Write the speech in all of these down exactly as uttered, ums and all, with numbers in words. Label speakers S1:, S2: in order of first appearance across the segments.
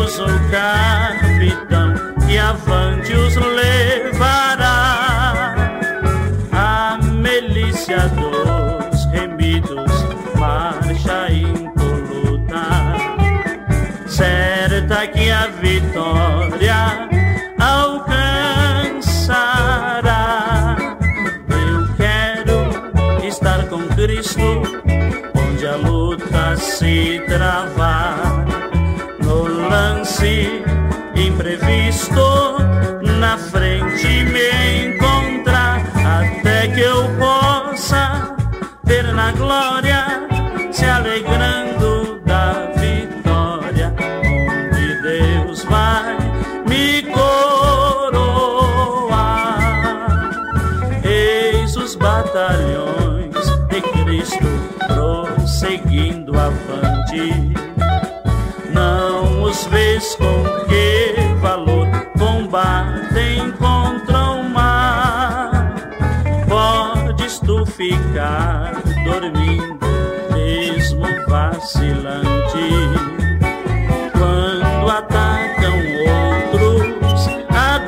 S1: Jesus, o capitão, que avante os levará. A milícia dos remidos marcha incoluta, certa que a vitória alcançará. Eu quero estar com Cristo, onde a luta se travar. No lance imprevisto, na frente me encontrar, até que eu possa ver na glória, se alegrando da vitória, onde Deus vai me coroar. Eis os batalhões de Cristo prosseguindo avante. Não os vês com que valor combatem contra o mal. Podes tu ficar dormindo, mesmo vacilante, quando atacam outros a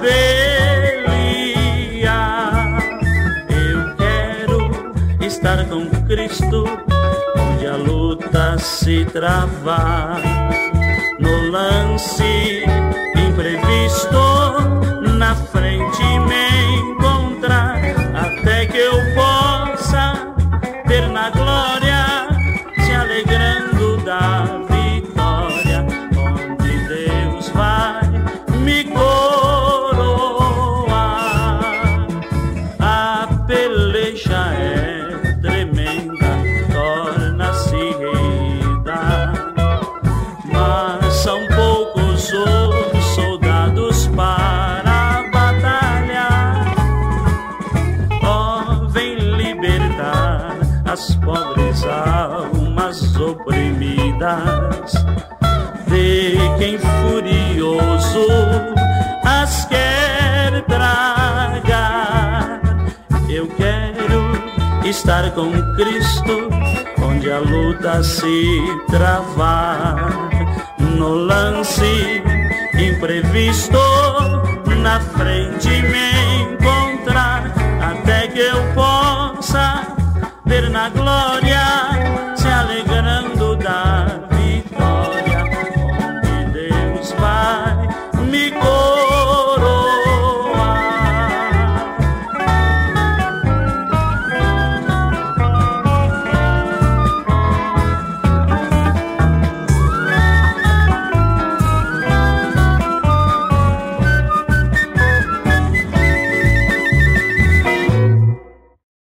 S1: Belial. Eu quero estar com Cristo, onde a luta se travar. No lance imprevisto, na frente me encontrar, até que eu possa ver na glória, se alegrando da vitória, onde Deus vai me coroar. A peleja é tremenda, torna-se reída, mas são poucos os soldados para a batalha. Ó, vem libertar as pobres almas oprimidas de quem furioso as quer tragar. Eu quero estar com Cristo, onde a luta se travar. No lance imprevisto, na frente me